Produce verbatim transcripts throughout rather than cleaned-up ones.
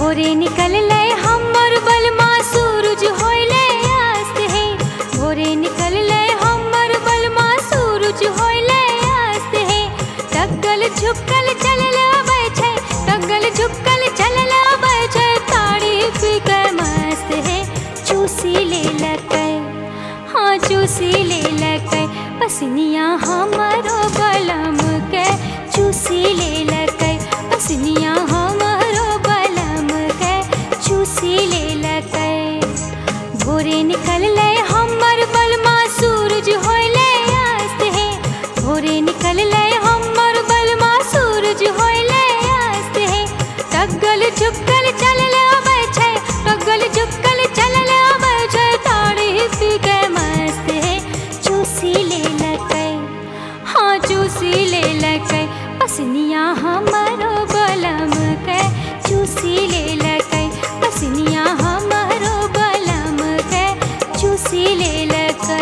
भोरे निकल ले हमर बलमा सूरज होइले अस्त है। भोरे निकल ले हमर बलमा सूरज होइले अस्त है। टगल झुकल चलल आबै छै, टगल झुकल चलल आबै छै, ताड़ी पी के मस्त है। चूसी ले लकै, हाँ चूसी ले लकै, पसनिया हमरो बलम के चूसी ले लकै, पसनिया हमरो बलम के चूसी ले लकै। भोरे निकल ले हमर बलमा सूरज होइले अस्त है। भोरे निकल ले हमर बलमा सूरज होइले अस्त है। टगल झुकल चलल आबै छै, टगल झुकल चलल आबै छै, ताड़ी पी के मस्त है। चूसी ले लकै, हाँ चूसी ले लकै, पसनिया हमरो बलम के चूसी ले लकै, पसनिया हमरो बलम के चूसी ले लकै।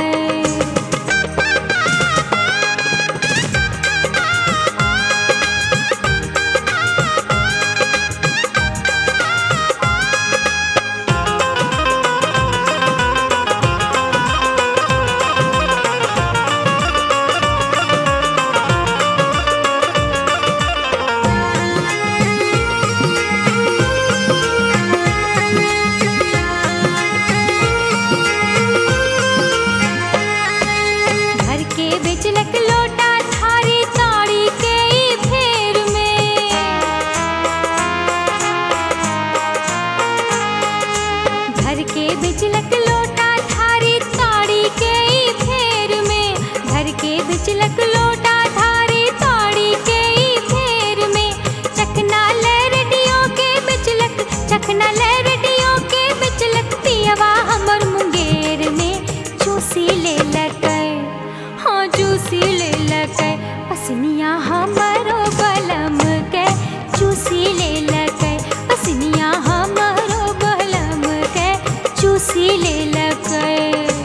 बेचलक लोटा थारी ताड़ी के ई फेर में, घर के बेचलक लोटा थारी ताड़ी के ई फेर में, घर के बेचलक लोटा थारी ताड़ी के ई फेर में। चखना ले रेडियो के बेचलक, चखना ले रेडियो के बेचलक, पियवा हमर मुंगेर में चूसी ले लकै, हाँ चूसी ले लकै, पसनिया हमरो बलम के चूसी ले लकै, पसनिया हमरो बलम के चूसी ले लकै।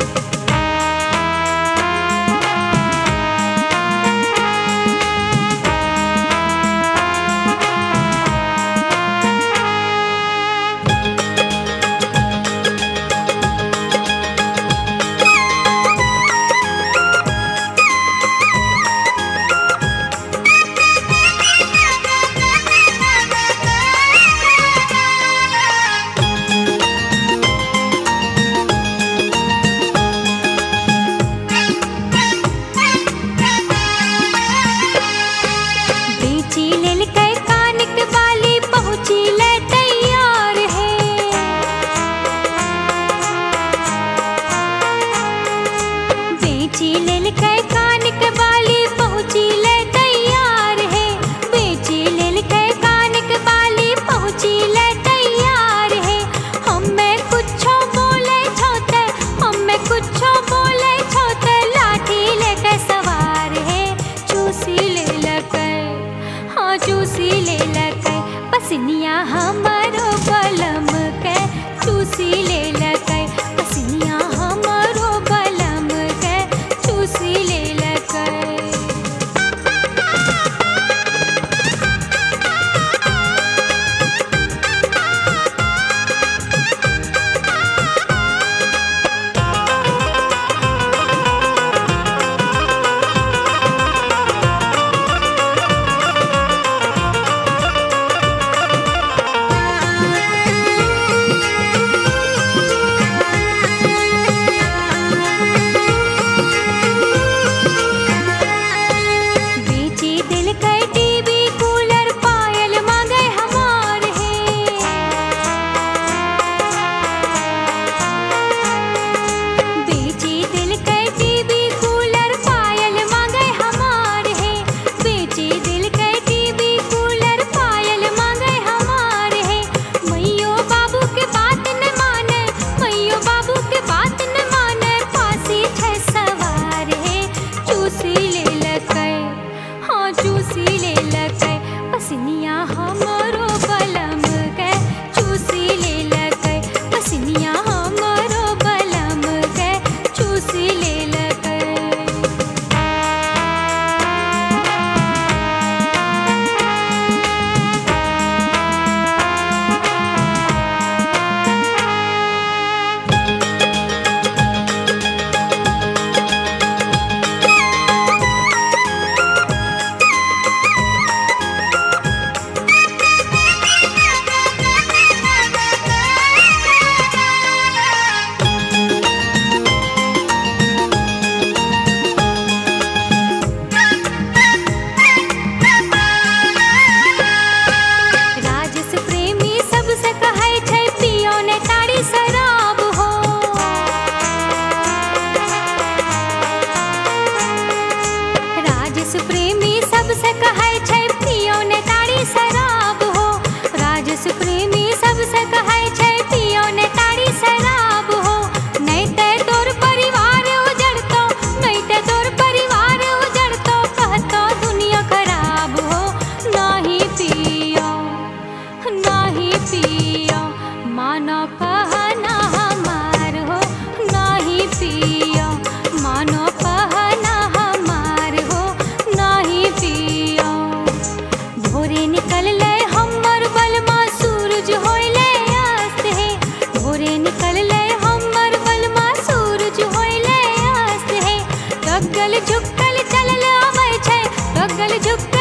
बेची लेलकै कानक बाली पहुँची ले तैयार है। बेची लेलकै कानक बाली पहुँची ले तैयार है। हमें कुछो बोले छोते, हमें कुछो बोले छोते, लाठी लेके सवार है। चूसी ले लकै, हाँ चूसी ले लकै, पसनिया हमरो बलम के चूसी ले लकै, पसनिया हमरो बलम के चूसी ले लकै। मानो कहना हमार हो नहीं पिया, मानो कहना हमार हो नहीं पिया। भोरे निकल ले हमर बलमा सूरज होइले आस्त है, भोरे निकल ले हमर बलमा सूरज होइले आस्त है। गगल झुकल चलल आबै छै, गगल झुकल